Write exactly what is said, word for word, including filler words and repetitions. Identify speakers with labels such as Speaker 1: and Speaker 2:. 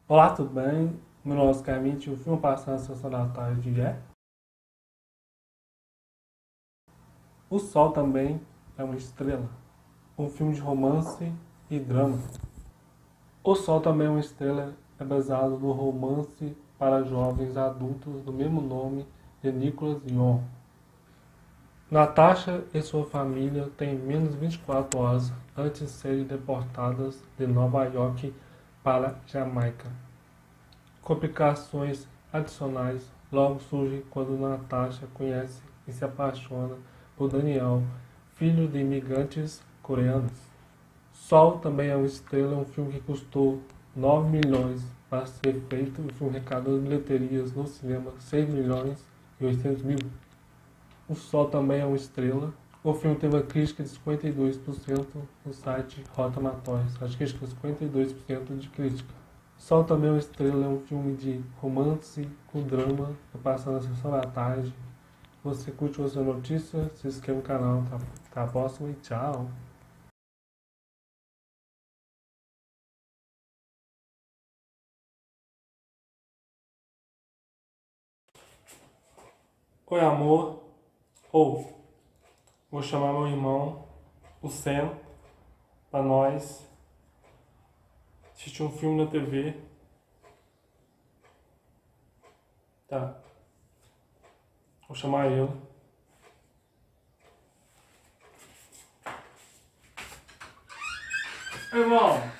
Speaker 1: Olá, tudo bem? No nosso caminho, o filme passando na sessão da tarde é O Sol Também é uma Estrela, um filme de romance e drama. O Sol Também é uma Estrela é baseado no romance para jovens adultos do mesmo nome de Nicholas Yon. Natasha e sua família têm menos vinte e quatro horas antes de serem deportadas de Nova York para Jamaica. Complicações adicionais logo surgem quando Natasha conhece e se apaixona por Daniel, filho de imigrantes coreanos. Sol Também é uma Estrela, um filme que custou nove milhões para ser feito. O filme arrecadou bilheterias no cinema seis milhões e oitocentos mil. O Sol Também é uma Estrela. O filme teve uma crítica de cinquenta e dois por cento no site Rotten Tomatoes. As críticas cinquenta e dois por cento de crítica. Sol Também é uma Estrela é um filme de romance com drama que passa na sessão da tarde. Você curte essa notícia? Se inscreva no canal. Tá? Até a próxima e tchau! Oi, amor. Ou, vou chamar meu irmão, o Sam, pra nós assistir um filme na T V. Tá. Vou chamar ele. Irmão!